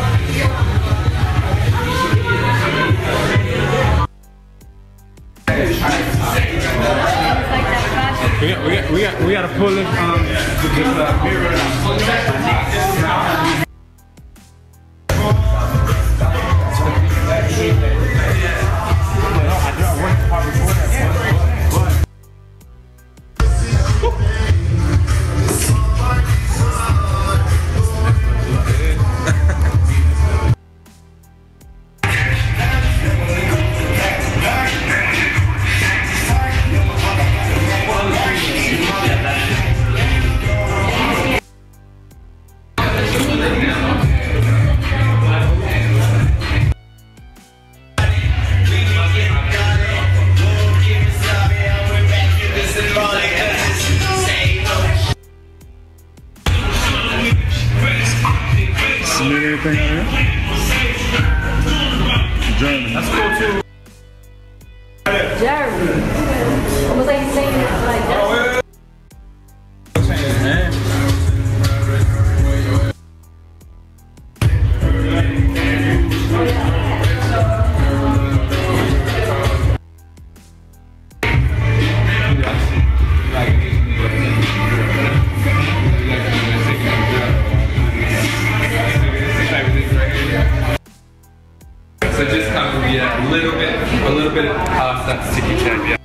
We gotta pull this mirror out. German. That's cool too. Jeremy. Almost like he's saying it like that. So just kind of, yeah, a little bit of sticky check, yeah.